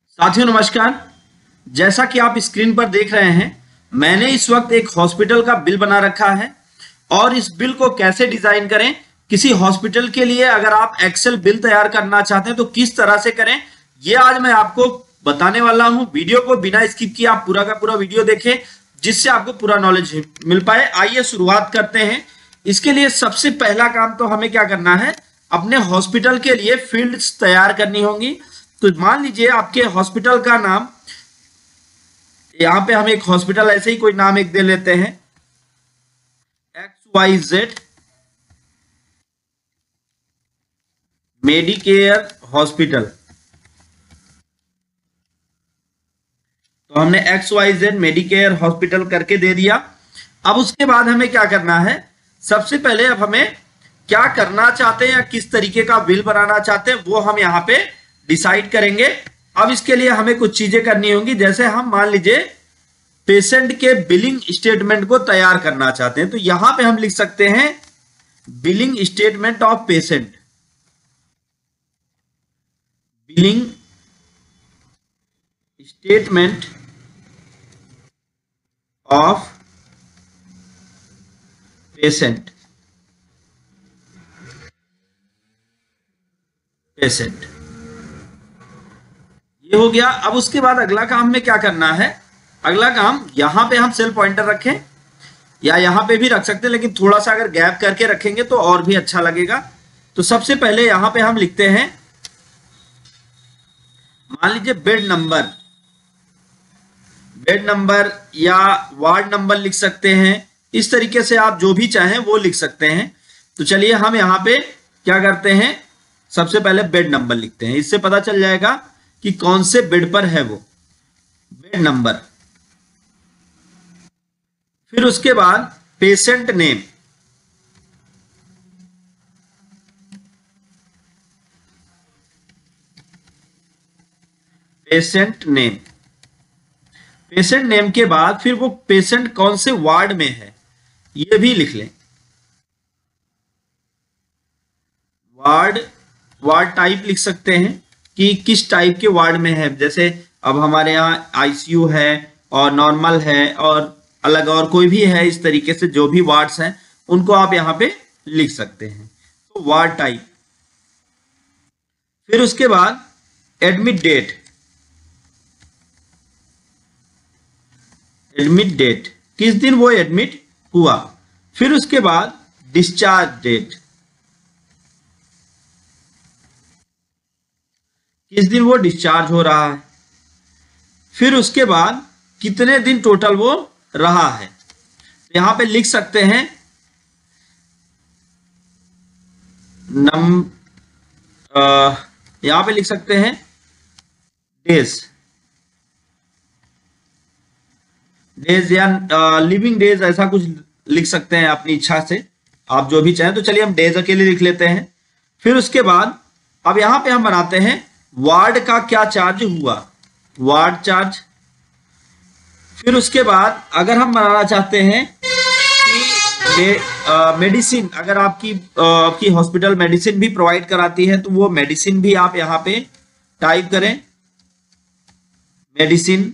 साथियों नमस्कार। जैसा कि आप स्क्रीन पर देख रहे हैं, मैंने इस वक्त एक हॉस्पिटल का बिल बना रखा है और इस बिल को कैसे डिजाइन करें, किसी हॉस्पिटल के लिए अगर आप एक्सेल बिल तैयार करना चाहते हैं तो किस तरह से करें, ये आज मैं आपको बताने वाला हूं। वीडियो को बिना स्किप किए आप पूरा का पूरा वीडियो देखें जिससे आपको पूरा नॉलेज मिल पाए। आइए शुरुआत करते हैं। इसके लिए सबसे पहला काम तो हमें क्या करना है, अपने हॉस्पिटल के लिए फील्ड्स तैयार करनी होंगी। तो मान लीजिए आपके हॉस्पिटल का नाम, यहां पे हम एक हॉस्पिटल ऐसे ही कोई नाम एक दे लेते हैं, XYZ मेडिकेयर हॉस्पिटल। तो हमने XYZ मेडिकेयर हॉस्पिटल करके दे दिया। अब उसके बाद हमें क्या करना है, सबसे पहले अब हमें क्या करना चाहते हैं या किस तरीके का बिल बनाना चाहते हैं वो हम यहाँ पे डिसाइड करेंगे। अब इसके लिए हमें कुछ चीजें करनी होंगी, जैसे हम मान लीजिए पेशेंट के बिलिंग स्टेटमेंट को तैयार करना चाहते हैं, तो यहां पे हम लिख सकते हैं billing statement of patient. Billing statement of patient. ये हो गया। अब उसके बाद अगला काम में क्या करना है, अगला काम यहां पे हम सेल पॉइंटर रखें या यहां पे भी रख सकते हैं, लेकिन थोड़ा सा अगर गैप करके रखेंगे तो और भी अच्छा लगेगा। तो सबसे पहले यहां पे हम लिखते हैं, मान लीजिए बेड नंबर या वार्ड नंबर लिख सकते हैं। इस तरीके से आप जो भी चाहें वो लिख सकते हैं। तो चलिए हम यहां पे क्या करते हैं, सबसे पहले बेड नंबर लिखते हैं, इससे पता चल जाएगा कि कौन से बेड पर है वो बेड नंबर। फिर उसके बाद पेशेंट नेम, पेशेंट नेम के बाद फिर वो पेशेंट कौन से वार्ड में है ये भी लिख लें। वार्ड टाइप लिख सकते हैं कि किस टाइप के वार्ड में है, जैसे अब हमारे यहाँ आईसीयू है और नॉर्मल है और अलग और कोई भी है। इस तरीके से जो भी वार्ड्स हैं उनको आप यहाँ पे लिख सकते हैं। तो वार्ड टाइप। फिर उसके बाद एडमिट डेट, किस दिन वो एडमिट हुआ। फिर उसके बाद डिस्चार्ज डेट, किस दिन वो डिस्चार्ज हो रहा है। फिर उसके बाद कितने दिन टोटल वो रहा है। यहां पे लिख सकते हैं यहां पे लिख सकते हैं डेज या लिविंग डेज, ऐसा कुछ लिख सकते हैं अपनी इच्छा से, आप जो भी चाहें। तो चलिए हम डेज अकेले लिख लेते हैं। फिर उसके बाद अब यहां पे हम बनाते हैं वार्ड का क्या चार्ज हुआ, वार्ड चार्ज। फिर उसके बाद अगर हम बनाना चाहते हैं कि मेडिसिन, अगर आपकी हॉस्पिटल मेडिसिन भी प्रोवाइड कराती है तो वो मेडिसिन भी आप यहां पे टाइप करें, मेडिसिन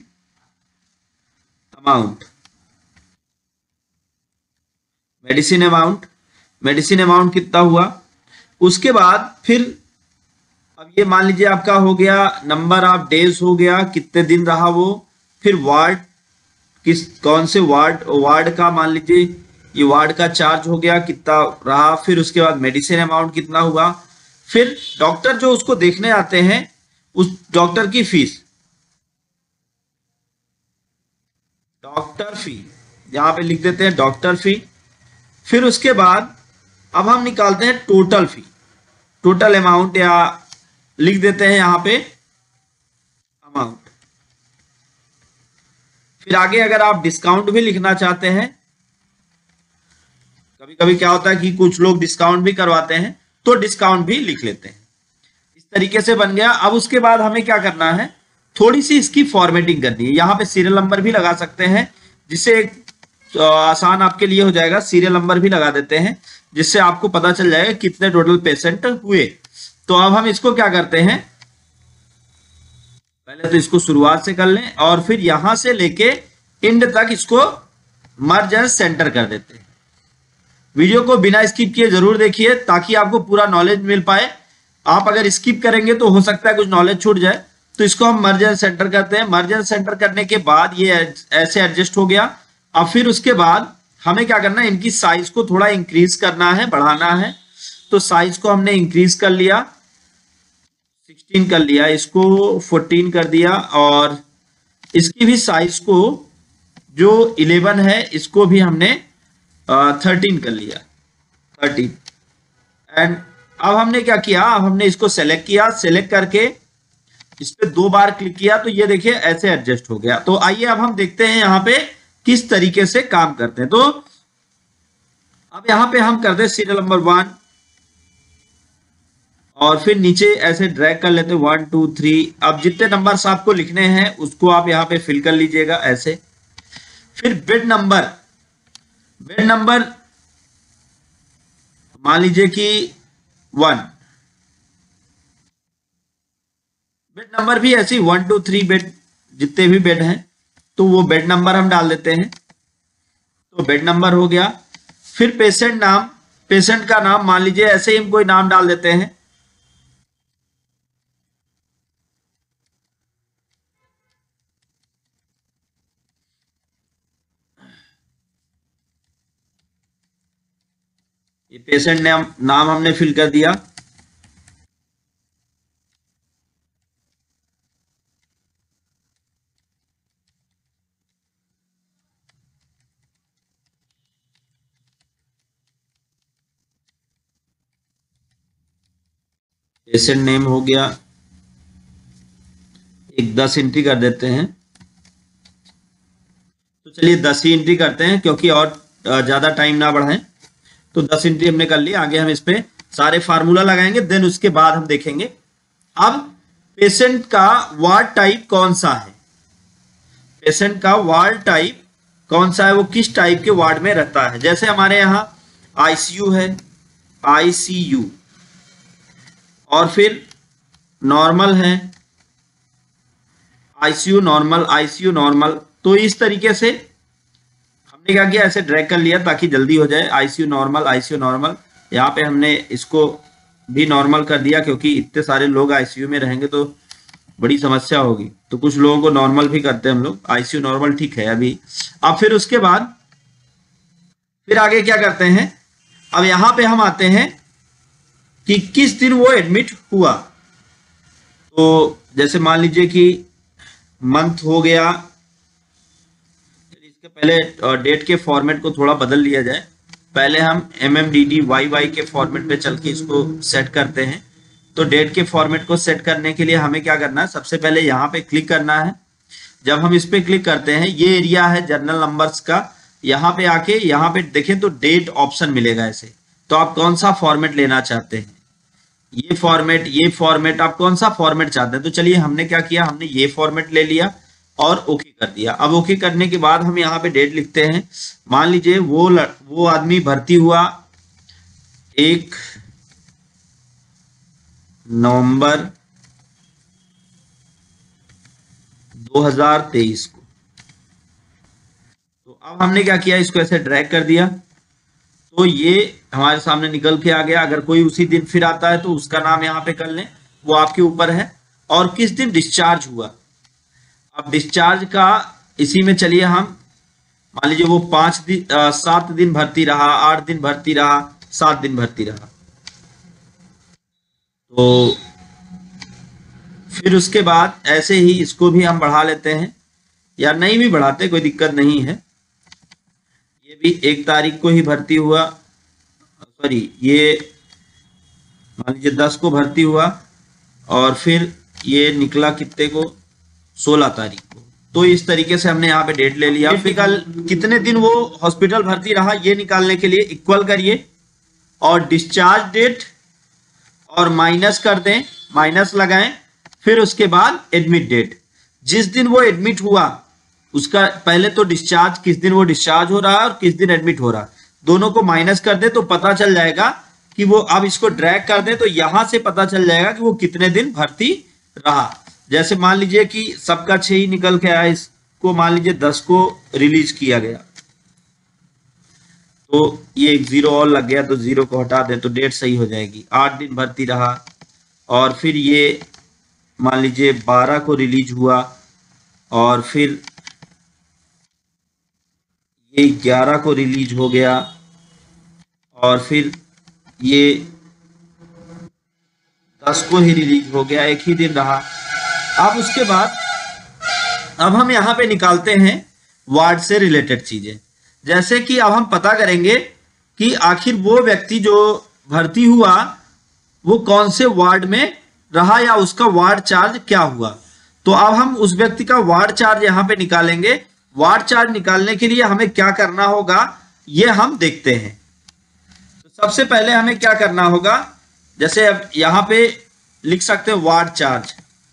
अमाउंट कितना हुआ। उसके बाद फिर अब ये मान लीजिए आपका हो गया नंबर ऑफ डेज, हो गया कितने दिन रहा वो। फिर वार्ड, कौन से वार्ड का, मान लीजिए ये वार्ड का चार्ज हो गया कितना रहा। फिर उसके बाद मेडिसिन अमाउंट कितना हुआ। फिर डॉक्टर जो उसको देखने आते हैं उस डॉक्टर की फीस, डॉक्टर फी यहां पे लिख देते हैं डॉक्टर फी। फिर उसके बाद अब हम निकालते हैं टोटल फी, टोटल अमाउंट, या लिख देते हैं यहां पे अमाउंट। फिर आगे अगर आप डिस्काउंट भी लिखना चाहते हैं, कभी कभी क्या होता है कि कुछ लोग डिस्काउंट भी करवाते हैं, तो डिस्काउंट भी लिख लेते हैं। इस तरीके से बन गया। अब उसके बाद हमें क्या करना है, थोड़ी सी इसकी फॉर्मेटिंग करनी है। यहां पे सीरियल नंबर भी लगा सकते हैं, जिससे एक आसान आपके लिए हो जाएगा। सीरियल नंबर भी लगा देते हैं जिससे आपको पता चल जाएगा कितने टोटल पेशेंट हुए। तो अब हम इसको क्या करते हैं, पहले तो इसको शुरुआत से कर लें और फिर यहां से लेके एंड तक इसको मर्ज एंड सेंटर कर देते हैं। वीडियो को बिना स्किप किए जरूर देखिए ताकि आपको पूरा नॉलेज मिल पाए। आप अगर स्किप करेंगे तो हो सकता है कुछ नॉलेज छूट जाए। तो इसको हम मर्ज एंड सेंटर करते हैं। मर्ज एंड सेंटर करने के बाद ये ऐसे एडजस्ट हो गया। अब फिर उसके बाद हमें क्या करना है, इनकी साइज को थोड़ा इंक्रीज करना है, बढ़ाना है। तो साइज को हमने इंक्रीज कर लिया, 16 कर लिया, इसको 14 कर दिया और इसकी भी साइज को जो 11 है इसको भी हमने 13 कर लिया, 13। एंड अब हमने क्या किया, अब हमने इसको सेलेक्ट किया, सेलेक्ट करके इस पे 2 बार क्लिक किया तो ये देखिए ऐसे एडजस्ट हो गया। तो आइए अब हम देखते हैं यहाँ पे किस तरीके से काम करते हैं। तो अब यहाँ पे हम करते हैं सीरियल नंबर 1 और फिर नीचे ऐसे ड्रैग कर लेते हैं 1 2 3। अब जितने नंबर्स आपको लिखने हैं उसको आप यहाँ पे फिल कर लीजिएगा ऐसे। फिर बेड नंबर मान लीजिए कि 1। बेड नंबर भी ऐसी 1 2 3 बेड, जितने भी बेड हैं तो वो बेड नंबर हम डाल देते हैं। तो बेड नंबर हो गया। फिर पेशेंट नाम, पेशेंट का नाम मान लीजिए ऐसे ही हम कोई नाम डाल देते हैं। ये पेशेंट नाम हमने फिल कर दिया। पेशेंट नेम हो गया, एक 10 एंट्री कर देते हैं। तो चलिए 10 ही एंट्री करते हैं क्योंकि और ज्यादा टाइम ना बढ़ाएं। तो 10 एंट्री हमने कर ली। आगे हम इस पे सारे फार्मूला लगाएंगे, देन उसके बाद हम देखेंगे। अब पेशेंट का वार्ड टाइप कौन सा है, पेशेंट का वार्ड टाइप कौन सा है, वो किस टाइप के वार्ड में रहता है। जैसे हमारे यहाँ आईसीयू है, आईसीयू, और फिर नॉर्मल है, आईसीयू नॉर्मल, आईसीयू नॉर्मल। तो इस तरीके से हमने क्या किया, ऐसे ड्रैग कर लिया ताकि जल्दी हो जाए। ICU normal, ICU normal. यहाँ पे हमने इसको भी नॉर्मल कर दिया क्योंकि इतने सारे लोग आईसीयू में रहेंगे तो बड़ी समस्या होगी। तो कुछ लोगों को नॉर्मल भी करते हैं हम लोग। आईसीयू नॉर्मल ठीक है अभी। अब फिर उसके बाद फिर आगे क्या करते हैं, अब यहां पे हम आते हैं कि किस दिन वो एडमिट हुआ। तो जैसे मान लीजिए कि मंथ हो गया, इसके पहले डेट के फॉर्मेट को थोड़ा बदल लिया जाए। पहले हम MMDDYY के फॉर्मेट पे चल के इसको सेट करते हैं। तो डेट के फॉर्मेट को सेट करने के लिए हमें क्या करना है, सबसे पहले यहाँ पे क्लिक करना है। जब हम इस पे क्लिक करते हैं, ये एरिया है जनरल नंबर्स का। यहाँ पे आके यहाँ पे देखें तो डेट ऑप्शन मिलेगा ऐसे। तो आप कौन सा फॉर्मेट लेना चाहते हैं, ये फॉर्मेट आप कौन सा फॉर्मेट चाहते हैं। तो चलिए हमने क्या किया, हमने ये फॉर्मेट ले लिया और ओके कर दिया। अब ओके करने के बाद हम यहाँ पे डेट लिखते हैं। मान लीजिए वो आदमी भर्ती हुआ 1 नवंबर 2023 को। तो अब हमने क्या किया, इसको ऐसे ड्रैग कर दिया तो ये हमारे सामने निकल के आ गया। अगर कोई उसी दिन फिर आता है तो उसका नाम यहाँ पे कर लें, वो आपके ऊपर है। और किस दिन डिस्चार्ज हुआ, अब डिस्चार्ज का इसी में चलिए हम मान लीजिए वो 7 दिन भर्ती रहा, 8 दिन भर्ती रहा, 7 दिन भर्ती रहा। तो फिर उसके बाद ऐसे ही इसको भी हम बढ़ा लेते हैं, या नहीं भी बढ़ाते कोई दिक्कत नहीं है। ये भी 1 तारीख को ही भर्ती हुआ, सॉरी ये मान लीजिए 10 को भर्ती हुआ और फिर ये निकला कितने को, 16 तारीख को। तो इस तरीके से हमने यहाँ पे डेट ले लिया। फिर कितने दिन वो हॉस्पिटल भर्ती रहा ये निकालने के लिए इक्वल करिए और डिस्चार्ज डेट और माइनस कर दें, माइनस लगाएं। फिर उसके बाद एडमिट डेट, जिस दिन वो एडमिट हुआ उसका पहले तो डिस्चार्ज, किस दिन वो डिस्चार्ज हो रहा है और किस दिन एडमिट हो रहा है, दोनों को माइनस कर दे तो पता चल जाएगा कि वो, अब इसको ड्रैग कर दे तो यहां से पता चल जाएगा कि वो कितने दिन भर्ती रहा। जैसे मान लीजिए कि सबका 6 ही निकल के आया, इसको मान लीजिए 10 को रिलीज किया गया, तो ये एक 0 और लग गया, तो 0 को हटा दें तो डेट सही हो जाएगी। 8 दिन भर्ती रहा, और फिर ये मान लीजिए 12 को रिलीज हुआ, और फिर ये 11 को रिलीज हो गया, और फिर ये 10 को ही रिलीज हो गया, एक ही दिन रहा। अब उसके बाद अब हम यहाँ पे निकालते हैं वार्ड से रिलेटेड चीजें। जैसे कि अब हम पता करेंगे कि आखिर वो व्यक्ति जो भर्ती हुआ वो कौन से वार्ड में रहा या उसका वार्ड चार्ज क्या हुआ। तो अब हम उस व्यक्ति का वार्ड चार्ज यहाँ पे निकालेंगे। वार्ड चार्ज निकालने के लिए हमें क्या करना होगा ये हम देखते हैं। तो सबसे पहले हमें क्या करना होगा, जैसे अब यहाँ पे लिख सकते हैं वार्ड चार्ज।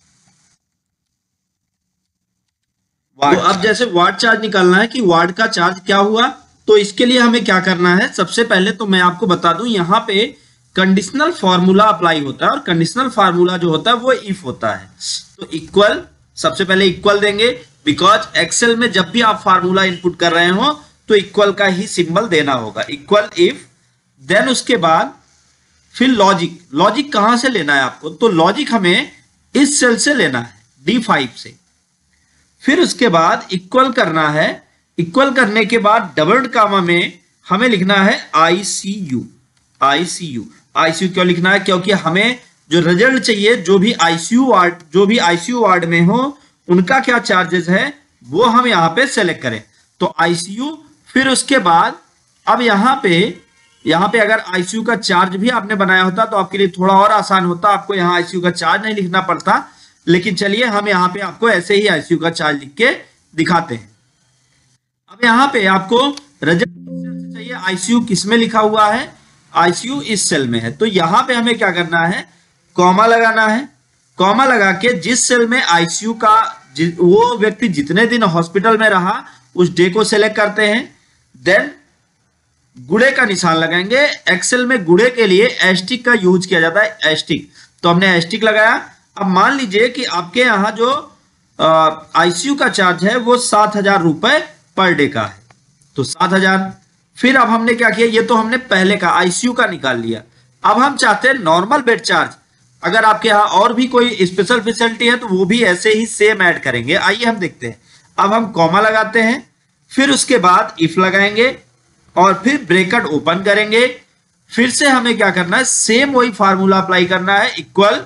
तो अब जैसे वार्ड चार्ज निकालना है कि वार्ड का चार्ज क्या हुआ, तो इसके लिए हमें क्या करना है। सबसे पहले तो मैं आपको बता दूं, यहाँ पे कंडीशनल फार्मूला अप्लाई होता है, और कंडीशनल फार्मूला जो होता है वो इफ होता है। तो इक्वल, सबसे पहले इक्वल देंगे, बिकॉज एक्सेल में जब भी आप फार्मूला इनपुट कर रहे हो तो इक्वल का ही सिंबल देना होगा, इक्वल इफ। देन उसके बाद फिर लॉजिक। लॉजिक कहां से लेना है आपको, तो लॉजिक हमें इस सेल से लेना है, D5 से। फिर उसके बाद इक्वल करना है। इक्वल करने के बाद डबल कामा में हमें लिखना है ICU। ICU ICU क्यों लिखना है, क्योंकि हमें जो रिजल्ट चाहिए, जो भी ICU वार्ड में हो उनका क्या चार्जेस है वो हम यहाँ पे सेलेक्ट करें। तो ICU, फिर उसके बाद अब यहाँ पे अगर ICU का चार्ज भी आपने बनाया होता तो आपके लिए थोड़ा और आसान होता, आपको यहाँ ICU का चार्ज नहीं लिखना पड़ता। लेकिन चलिए हम यहाँ पे आपको ऐसे ही ICU का चार्ज लिख के दिखाते हैं। अब यहाँ पे आपको रिजल्ट चाहिए, ICU किस में लिखा हुआ है, ICU इस सेल में है। तो यहाँ पे हमें क्या करना है, कॉमा लगाना है। कॉमा लगा के जिस सेल में ICU का वो व्यक्ति जितने दिन हॉस्पिटल में रहा उस डे को सेलेक्ट करते हैं। देन गुणे का निशान लगाएंगे। एक्सेल में गुणे के लिए एस्टिक का यूज किया जाता है, एस्टिक। तो हमने एस्टिक लगाया। अब मान लीजिए कि आपके यहाँ जो ICU का चार्ज है वो 7,000 रुपए पर डे का है, तो 7,000। फिर अब हमने क्या किया, ये तो हमने पहले का ICU का निकाल लिया। अब हम चाहते हैं नॉर्मल बेड चार्ज। अगर आपके यहाँ और भी कोई स्पेशल फैसिलिटी है तो वो भी ऐसे ही सेम ऐड करेंगे। आइए हम देखते हैं। अब हम कॉमा लगाते हैं, फिर उसके बाद इफ लगाएंगे, और फिर ब्रैकेट ओपन करेंगे। फिर से हमें क्या करना है, सेम वही फार्मूला अप्लाई करना है, इक्वल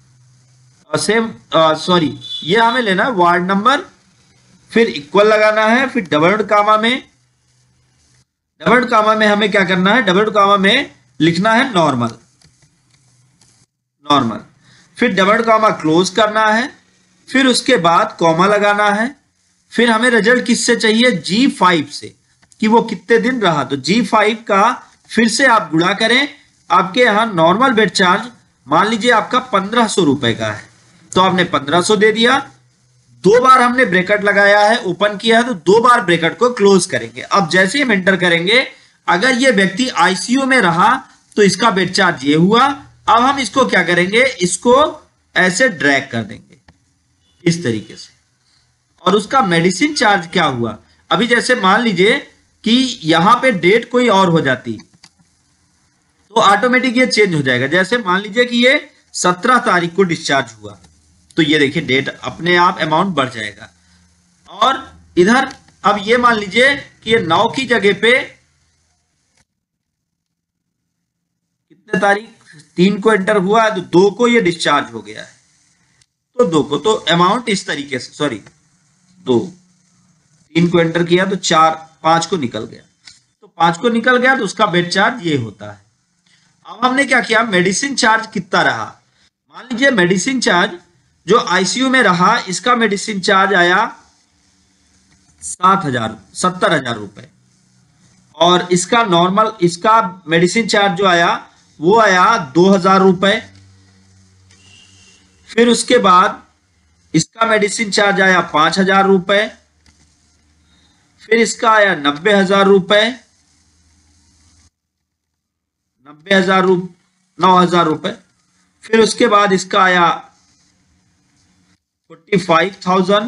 ये हमें लेना है वार्ड नंबर, फिर इक्वल लगाना है, फिर डबल कामा में हमें क्या करना है, डबल कामा में लिखना है नॉर्मल, फिर डबल कामा क्लोज करना है, फिर उसके बाद कॉमा लगाना है। फिर हमें रिजल्ट किससे चाहिए, G5 से, कि वो कितने दिन रहा। तो G5 का फिर से आप गुणा करें। आपके यहाँ नॉर्मल बेड चार्ज मान लीजिए आपका 1,500 रुपए का है, तो आपने 1,500 दे दिया। 2 बार हमने ब्रैकेट लगाया है, ओपन किया है, तो 2 बार ब्रैकेट को क्लोज करेंगे। अब जैसे ही हम एंटर करेंगे, अगर ये व्यक्ति ICU में रहा तो इसका बेड चार्ज ये हुआ। अब हम इसको क्या करेंगे, इसको ऐसे ड्रैग कर देंगे इस तरीके से। और उसका मेडिसिन चार्ज क्या हुआ, अभी जैसे मान लीजिए कि यहां पे डेट कोई और हो जाती तो ऑटोमेटिक ये चेंज हो जाएगा। जैसे मान लीजिए कि ये 17 तारीख को डिस्चार्ज हुआ, तो ये देखिए डेट अपने आप अमाउंट बढ़ जाएगा। और इधर अब ये मान लीजिए कि ये 9 की जगह पे कितने तारीख, 3 को एंटर हुआ है, तो 2 को ये डिस्चार्ज हो गया है, तो 2 को, तो अमाउंट इस तरीके से, 3 को एंटर किया तो 5 को निकल गया, तो 5 को निकल गया तो उसका बेड चार्ज ये होता है। अब हमने क्या किया, मेडिसिन चार्ज कितना रहा। मान लीजिए मेडिसिन चार्ज जो ICU में रहा, इसका मेडिसिन चार्ज आया 70,000 रुपए, और इसका नॉर्मल, इसका मेडिसिन चार्ज जो आया वो आया 2,000 रुपए। फिर उसके बाद इसका मेडिसिन चार्ज आया 5,000 रुपए। फिर इसका आया 90,000 रुपए, 9,000 रुपए। फिर उसके बाद इसका आया 45,000,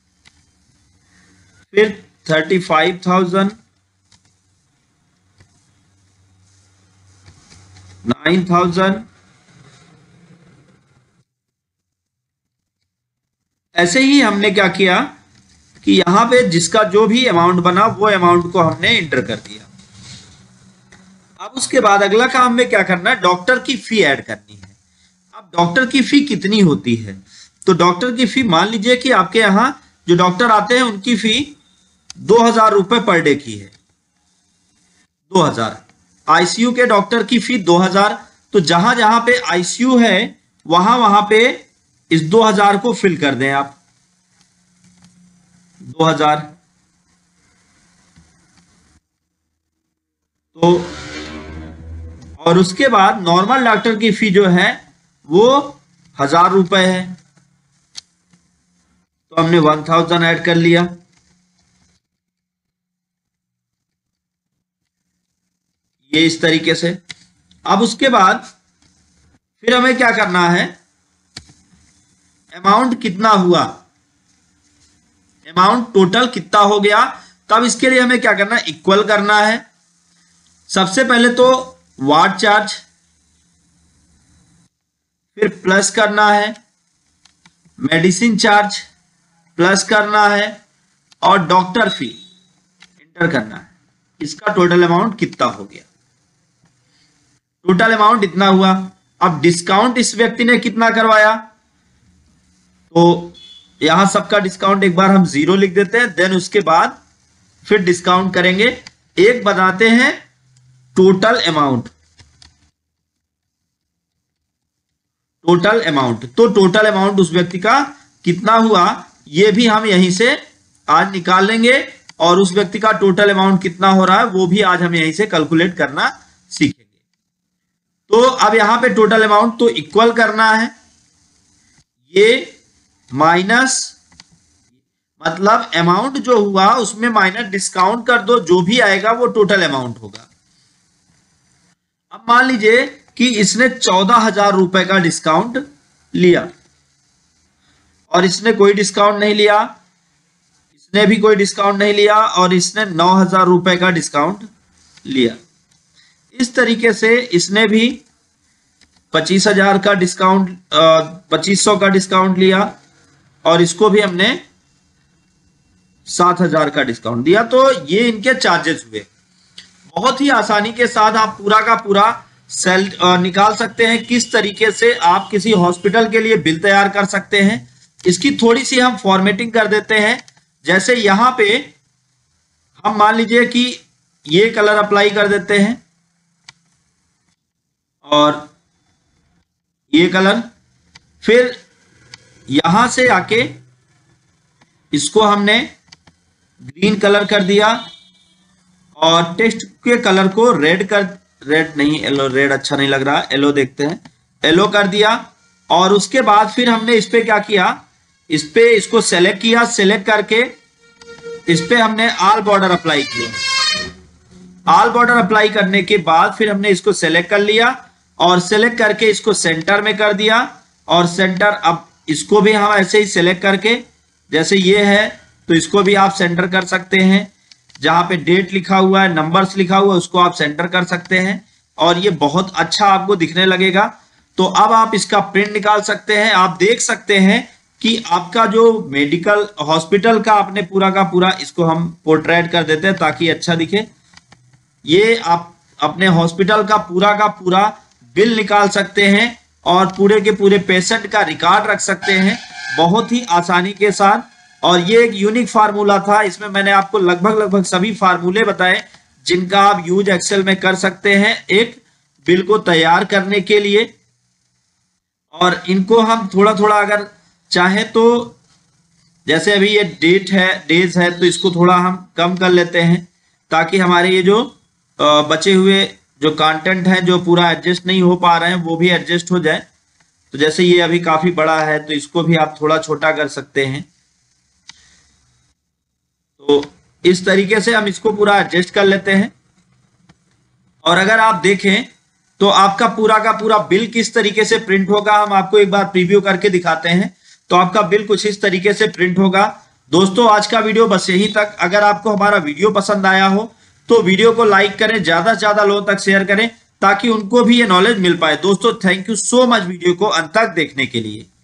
फिर 35,000, 9,000। ऐसे ही हमने क्या किया कि यहां पे जिसका जो भी अमाउंट बना वो अमाउंट को हमने इंटर कर दिया। अब उसके बाद अगला काम में क्या करना है, डॉक्टर की फी ऐड करनी है। अब डॉक्टर की फी कितनी होती है, तो डॉक्टर की फी मान लीजिए कि आपके यहाँ जो डॉक्टर आते हैं उनकी फी 2,000 रुपए पर डे की है। 2,000 आईसीयू के डॉक्टर की फी 2,000। तो जहां जहां पे आईसीयू है वहां वहां पे इस 2,000 को फिल कर दें आप। 2,000 तो, और उसके बाद नॉर्मल डॉक्टर की फी जो है वो 1,000 रुपए है, तो हमने 1,000 ऐड कर लिया। ये इस तरीके से। अब उसके बाद फिर हमें क्या करना है, अमाउंट कितना हुआ, अमाउंट टोटल कितना हो गया। तब इसके लिए हमें क्या करना है, इक्वल करना है। सबसे पहले तो वार्ड चार्ज, फिर प्लस करना है मेडिसिन चार्ज, प्लस करना है और डॉक्टर फी इंटर करना है। इसका टोटल अमाउंट कितना हो गया, टोटल अमाउंट इतना हुआ। अब डिस्काउंट इस व्यक्ति ने कितना करवाया, तो यहां सबका डिस्काउंट एक बार हम 0 लिख देते हैं, देन उसके बाद फिर डिस्काउंट करेंगे। एक बनाते हैं टोटल अमाउंट, टोटल अमाउंट, तो टोटल अमाउंट उस व्यक्ति का कितना हुआ ये भी हम यहीं से आज निकाल लेंगे, और उस व्यक्ति का टोटल अमाउंट कितना हो रहा है वो भी आज हम यहीं से कैलकुलेट करना सीखेंगे। तो अब यहां पे टोटल अमाउंट तो इक्वल करना है, ये माइनस, मतलब अमाउंट जो हुआ उसमें माइनस डिस्काउंट कर दो, जो भी आएगा वो टोटल अमाउंट होगा। अब मान लीजिए कि इसने 14,000 रुपए का डिस्काउंट लिया और इसने कोई डिस्काउंट नहीं लिया, इसने भी कोई डिस्काउंट नहीं लिया और इसने 9,000 रुपए का डिस्काउंट लिया। इस तरीके से इसने भी 25,000 का डिस्काउंट 2,500 का डिस्काउंट लिया और इसको भी हमने 7,000 का डिस्काउंट दिया। तो ये इनके चार्जेस हुए। बहुत ही आसानी के साथ आप पूरा का पूरा सेल निकाल सकते हैं। किस तरीके से आप किसी हॉस्पिटल के लिए बिल तैयार कर सकते हैं, इसकी थोड़ी सी हम फॉर्मेटिंग कर देते हैं। जैसे यहां पे हम मान लीजिए कि ये कलर अप्लाई कर देते हैं और ये कलर, फिर यहां से आके इसको हमने ग्रीन कलर कर दिया और टेक्स्ट के कलर को रेड नहीं, येलो, रेड अच्छा नहीं लग रहा, येलो देखते हैं, येलो कर दिया। और उसके बाद फिर हमने इस पे क्या किया, इस पे इसको सेलेक्ट किया, सेलेक्ट करके इस पे हमने ऑल बॉर्डर अप्लाई किया। ऑल बॉर्डर अप्लाई करने के बाद फिर हमने इसको सेलेक्ट कर लिया और सेलेक्ट करके इसको सेंटर में कर दिया और सेंटर, अब इसको भी हम ऐसे ही सेलेक्ट करके, जैसे ये है तो इसको भी आप सेंटर कर सकते हैं। जहां पे डेट लिखा हुआ है, नंबर्स लिखा हुआ है, उसको आप सेंटर कर सकते हैं और ये बहुत अच्छा आपको दिखने लगेगा। तो अब आप इसका प्रिंट निकाल सकते हैं। आप देख सकते हैं कि आपका जो मेडिकल हॉस्पिटल का आपने पूरा का पूरा, इसको हम पोर्ट्रेट कर देते हैं ताकि अच्छा दिखे। ये आप अपने हॉस्पिटल का पूरा बिल निकाल सकते हैं और पूरे के पूरे पेशेंट का रिकॉर्ड रख सकते हैं बहुत ही आसानी के साथ। और ये एक यूनिक फार्मूला था, इसमें मैंने आपको लगभग सभी फार्मूले बताए जिनका आप यूज एक्सेल में कर सकते हैं एक बिल को तैयार करने के लिए। और इनको हम थोड़ा अगर चाहे तो, जैसे अभी ये डेट है, डेज है, तो इसको थोड़ा हम कम कर लेते हैं ताकि हमारे ये जो बचे हुए जो कंटेंट है जो पूरा एडजस्ट नहीं हो पा रहे हैं वो भी एडजस्ट हो जाए। तो जैसे ये अभी काफी बड़ा है तो इसको भी आप थोड़ा छोटा कर सकते हैं। तो इस तरीके से हम इसको पूरा एडजस्ट कर लेते हैं। और अगर आप देखें तो आपका पूरा का पूरा बिल किस तरीके से प्रिंट होगा, हम आपको एक बार प्रीव्यू करके दिखाते हैं। तो आपका बिल कुछ इस तरीके से प्रिंट होगा। दोस्तों आज का वीडियो बस यहीं तक। अगर आपको हमारा वीडियो पसंद आया हो तो वीडियो को लाइक करें, ज्यादा से ज्यादा लोगों तक शेयर करें ताकि उनको भी ये नॉलेज मिल पाए। दोस्तों thank you so much video को अंत तक देखने के लिए।